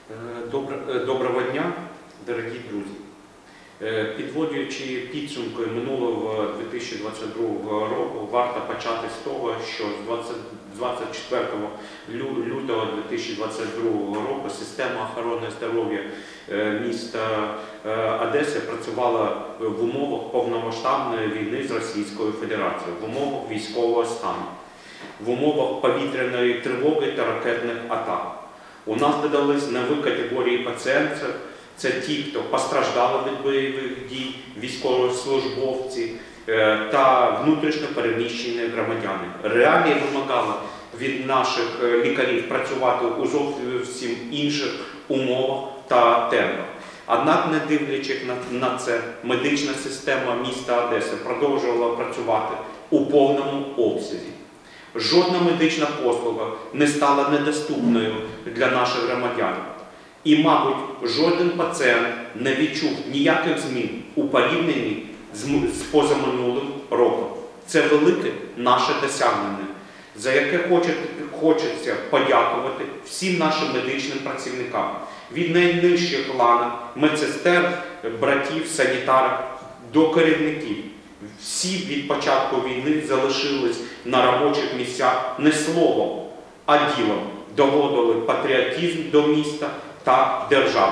Доброго дня, дорогі друзі. Підводячи підсумки минулого 2022 року, варто почати з того, що з 24 лютого 2022 року система охорони здоров'я міста Одеси працювала в умовах повномасштабної війни з Російською Федерацією, в умовах військового стану, в умовах повітряної тривоги та ракетних атак. У нас додались нові категорії пацієнтів. Це ті, хто постраждали від бойових дій, військовослужбовці та внутрішньо переміщені громадяни. Реалії вимагали від наших лікарів працювати у зовсім інших умовах та темпах. Однак, не дивлячись на це, медична система міста Одеси продовжувала працювати у повному обсязі. Жодна медична послуга не стала недоступною для наших громадян. І, мабуть, жоден пацієнт не відчув ніяких змін у порівнянні з позаминулим роком. Це велике наше досягнення, за яке хочеться подякувати всім нашим медичним працівникам. Від найнижчих ланок, медсестер, братів, санітарів до керівників. Всі від початку війни залишились на робочих місцях не словом, а ділом. Доводили патріотизм до міста та держави.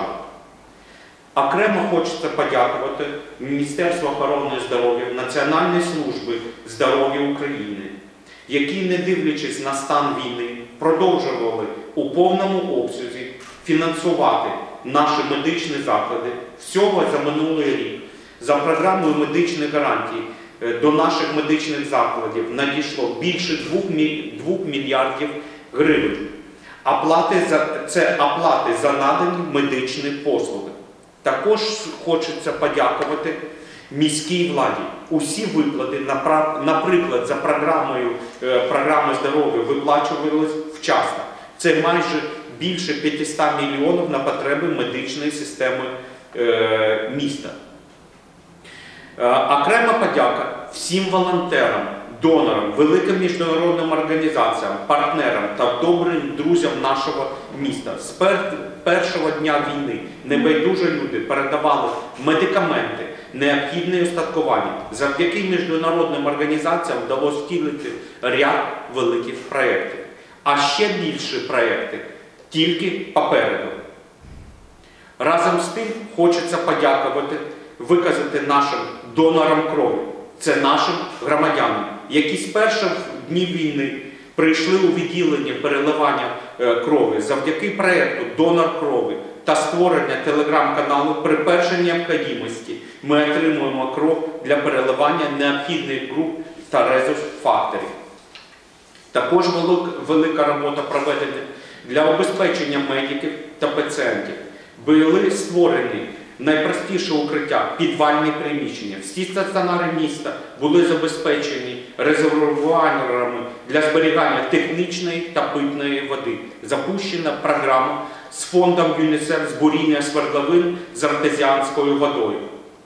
Окремо хочеться подякувати Міністерству охорони здоров'я, Національній службі здоров'я України, які, не дивлячись на стан війни, продовжували у повному обсязі фінансувати наші медичні заклади. Всього за минулий рік за програмою медичних гарантій до наших медичних закладів надійшло більше 2 мільярдів гривень. Це оплати за надані медичні послуги. Також хочеться подякувати міській владі. Усі виплати, наприклад, за програми здоров'я виплачувались вчасно. Це майже більше 500 мільйонів на потреби медичної системи міста. Окрема подяка всім волонтерам, донорам, великим міжнародним організаціям, партнерам та добрим друзям нашого міста. З першого дня війни небайдужі люди передавали медикаменти, необхідне устаткування. Завдяки міжнародним організаціям вдалося втілити ряд великих проєктів. А ще більші проєкти тільки попереду. Разом з тим хочеться подякувати, виказати нашим донорам крові. Це нашим громадянам, які з перших днів війни прийшли у відділення переливання крові. Завдяки проєкту «Донор крові» та створення телеграм-каналу при першій необхідності ми отримуємо кров для переливання необхідних груп та резус-факторів. Також велика робота проведена для обезпечення медиків та пацієнтів. Були створені найпростіше укриття – підвальні приміщення. Всі стаціонари міста були забезпечені резервуарами для зберігання технічної та питної води. Запущена програма з фондом ЮНІСЕФ з буріння свердловин з артезіанською водою.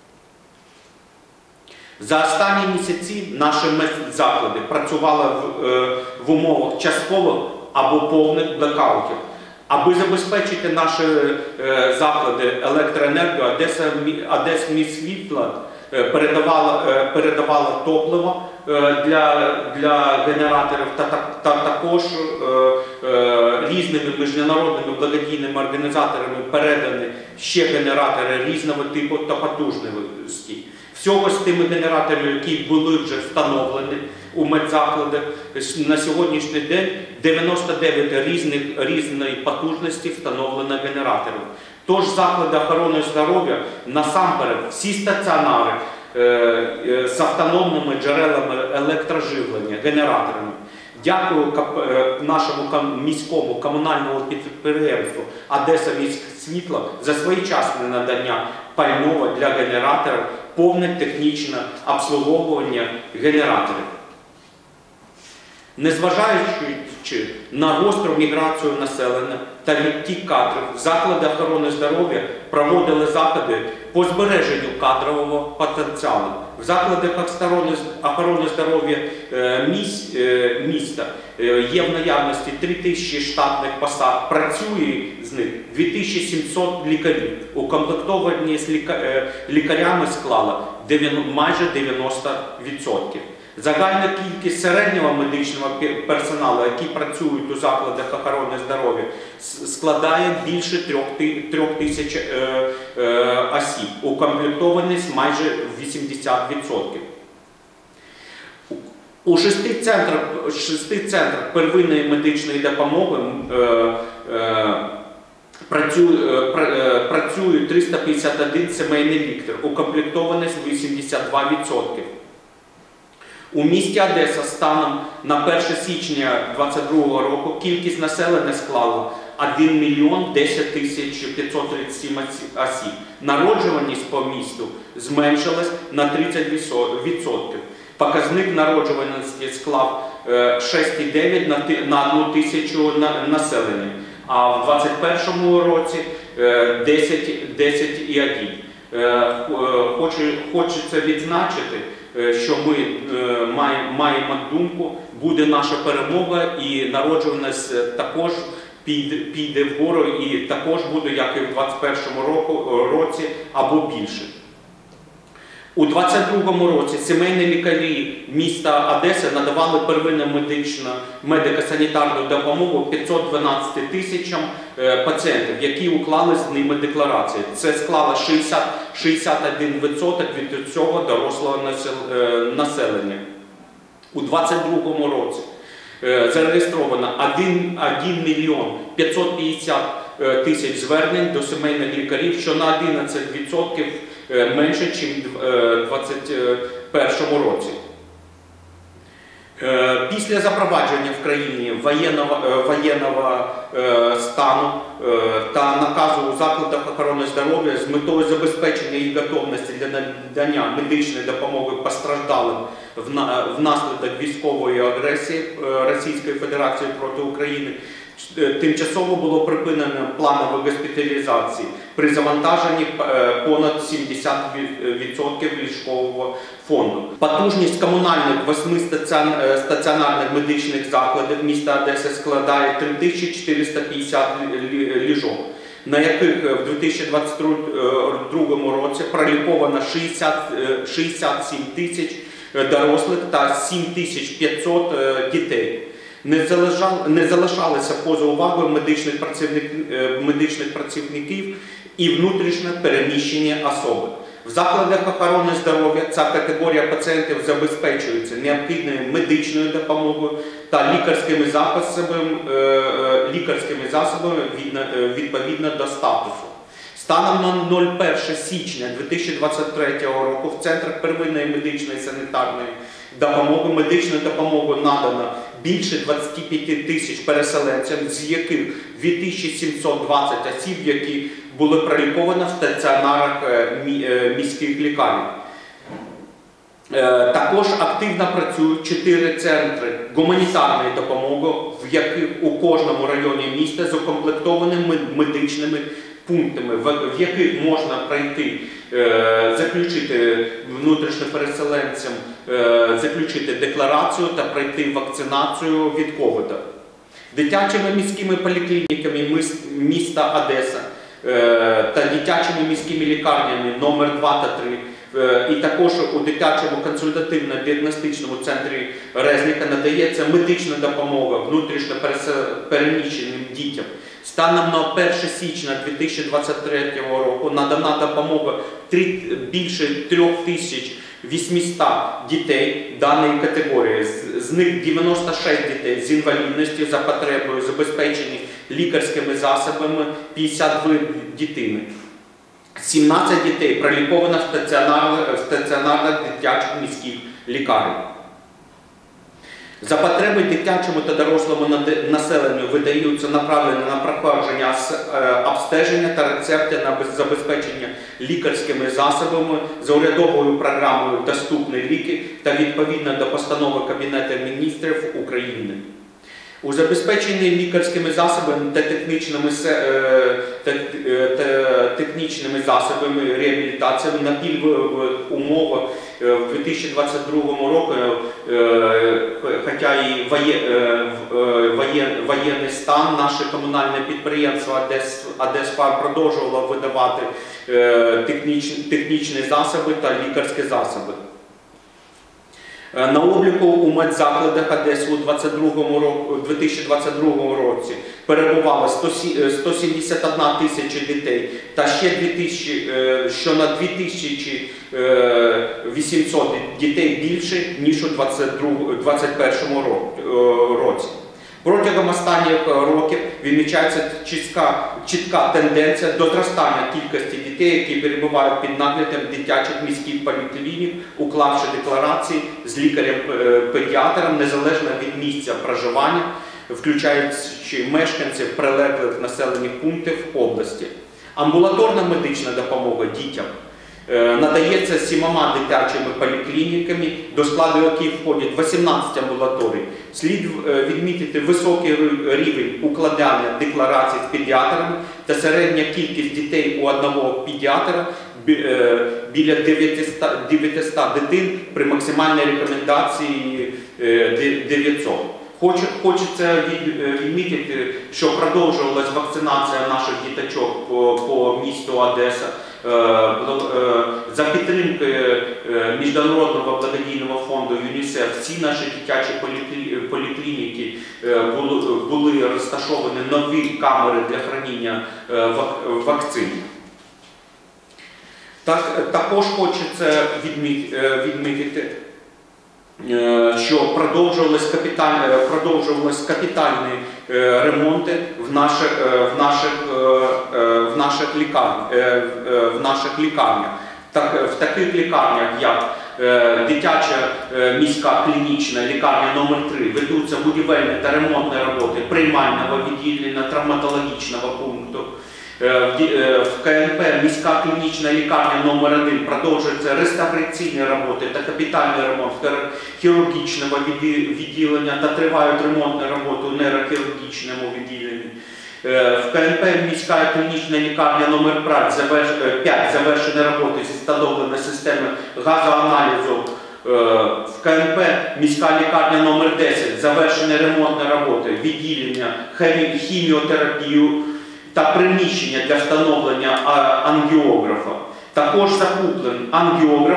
За останні місяці наші медзаклади працювали в умовах часткових або повних блекаутів. Аби забезпечити наші заклади електроенергію, Одесміськсвітло передавала топливо для генераторів та також різними міжнародними благодійними організаторами передані ще генератори різного типу та потужності. Всього з тими генераторами, які були вже встановлені у медзакладах, на сьогоднішній день 99 різної потужності встановлено генераторів. Тож заклади охорони здоров'я, насамперед, всі стаціонари з автономними джерелами електроживлення, генераторами. Дякую нашому міському комунальному підприємству «Одесаміськсвітло» за своєчасне надання пального для генераторів, повне технічне обслуговування генераторів. Незважаючи на гостру міграцію населення та відтік кадрів, заклади охорони здоров'я проводили заходи по збереженню кадрового потенціалу. В закладах охорони здоров'я міста є в наявності 3000 штатних посад, працює з них 2700 лікарів. Укомплектовані з лікарями склала майже 90%. Загальна кількість середнього медичного персоналу, який працюють у закладах охорони здоров'я, складає більше 3000 осіб. Укомплектованість майже 80%. У 6 центрах первинної медичної допомоги працює 351 сімейний лікар, укомплектованість 82%. У місті Одеса станом на 1 січня 2022 року кількість населення склала 1 мільйон 10 тисяч 537 осіб. Народжуваність по місту зменшилась на 30%. Показник народжуваності склав 6,9 на 1 тисячу населення, а в 2021 році 10,1. Хочеться відзначити, що ми маємо думку, буде наша перемога і народжуваність також піде вгору і також буде, як і в 2021 році, або більше. У 2022 році сімейні лікарі міста Одеси надавали первинну медико-санітарну допомогу 512 тисячам пацієнтів, які уклали з ними декларації. Це склало 61% від цього дорослого населення. У 2022 році зареєстровано 1 мільйон 550 тисяч звернень до сімейних лікарів, що на 11% менше, ніж у 2021 році. Після запровадження в країні воєнного стану та наказу у закладах охорони здоров'я з метою забезпечення їх готовності для надання медичної допомоги постраждалим внаслідок військової агресії Російської Федерації проти України, тимчасово було припинено планові госпіталізації при завантаженні понад 70% ліжкового фонду. Потужність комунальних 8 стаціонарних медичних закладів міста Одеси складає 3450 ліжок, на яких в 2022 році проліковано 67 тисяч дорослих та 7500 дітей. Не залишалися поза увагою медичних працівників і внутрішньо переміщені особи. В закладах охорони здоров'я ця категорія пацієнтів забезпечується необхідною медичною допомогою та лікарськими засобами відповідно до статусу. Станом на 01 січня 2023 року в центрах первинної медичної санітарної допомоги медичною допомогою надано більше 25 тисяч переселенцям, з яких 2720 осіб, які були проліковані в стаціонарах міських лікарень. Також активно працюють 4 центри гуманітарної допомоги, в яких у кожному районі міста закомплектовані медичними пунктами, в яких можна пройти, заключити внутрішньопереселенцям, заключити декларацію та пройти вакцинацію від ковіду. Дитячими міськими поліклініками міста Одеса та дитячими міськими лікарнями номер 2 та 3, і також у дитячому консультативно-діагностичному центрі Резніка надається медична допомога внутрішньо переміщеним дітям. Станом на 1 січня 2023 року надана допомога більше 3800 дітей даної категорії. З них 96 дітей з інвалідністю за потребою забезпечені лікарськими засобами, 52 дитини. 17 дітей проліковано в стаціонарних дитячих міських лікарнях. За потреби дитячому та дорослому населенню видаються направлення на проходження обстеження та рецепти на забезпечення лікарськими засобами за урядовою програмою «Доступні ліки» та відповідно до постанови Кабінету міністрів України. У забезпеченні лікарськими засобами та технічними засобами реабілітації на пільгових умовах в 2022 році, хоча і воєнний стан, наше комунальне підприємство «Одесфар» продовжувало видавати технічні засоби та лікарські засоби. На обліку у медзакладах Одеси у 2022 році перебувало 171 тисяча дітей та ще що на 2800 дітей більше, ніж у 2021 році. Протягом останніх років відмічається чітка тенденція до зростання кількості дітей, які перебувають під наглядом дитячих міських поліклінік, уклавши декларації з лікарем-педіатром незалежно від місця проживання, включаючи мешканців прилеглих населених пунктів області. Амбулаторна медична допомога дітям надається 7 дитячими поліклініками, до складу яких входять 18 амбулаторій. Слід відмітити високий рівень укладання декларацій з педіатрами та середня кількість дітей у одного педіатра біля 900 дитин при максимальній рекомендації 900. Хочеться відмітити, що продовжувалась вакцинація наших діточок по місту Одеса. За підтримкою Міжнародного благодійного фонду ЮНІСЕФ всі наші дитячі поліклініки були розташовані нові камери для хранення вакцин. Також хочеться відмітити, що продовжувались капітальні ремонти в наших лікарнях. В таких лікарнях, як дитяча міська клінічна лікарня номер 3, ведуться будівельні та ремонтні роботи приймального відділення, травматологічного пункту. В КНП міська клінічна лікарня номер 1 продовжуються реставраційні роботи та капітальний ремонт хірургічного відділення та тривають ремонтні роботи у нейрохірургічному відділенні. В КНП міська клінічна лікарня номер 5 завершені роботи зі встановлення системи газоаналізу. В КНП міська лікарня номер 10 завершені ремонтні роботи відділення хіміотерапію та приміщення для встановлення ангіографа. Також закуплений ангіограф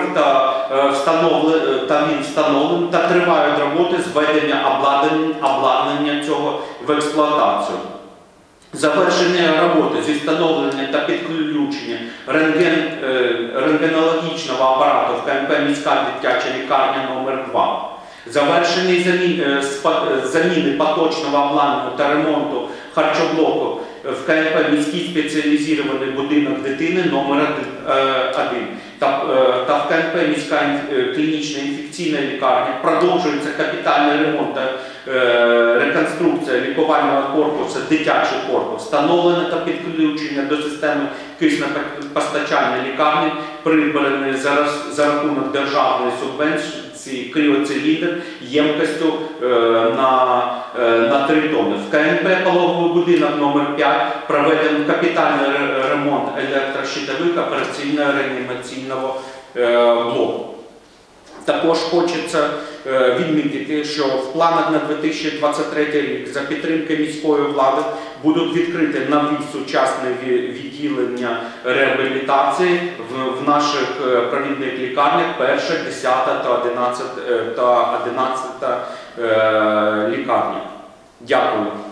він встановлений та тривають роботи з введення обладнання цього в експлуатацію. Завершені роботи зі встановлення та підключення рентгенологічного апарату в КНП міська дитяча лікарня номер 2. Завершені заміни поточного обладнання та ремонту харчоблоку в КНП міський спеціалізований будинок дитини номер 1 та в КНП міська клінічна інфекційна лікарня продовжується капітальний ремонт та реконструкція лікувального корпусу, дитячий корпус, встановлення та підключення до системи киснепостачання лікарні, придбані за рахунок державної субвенції кріоциліндр ємкістю на 3 тонни. В КНП пологовий будинок номер 5 проведено капітальний ремонт електрощитових операційно-реанімаційного блоку. Також хочеться відмітити, що в планах на 2023 рік за підтримки міської влади будуть відкриті нові сучасні відділення реабілітації в наших провідних лікарнях 1, 10 та 11 лікарня. Дякую.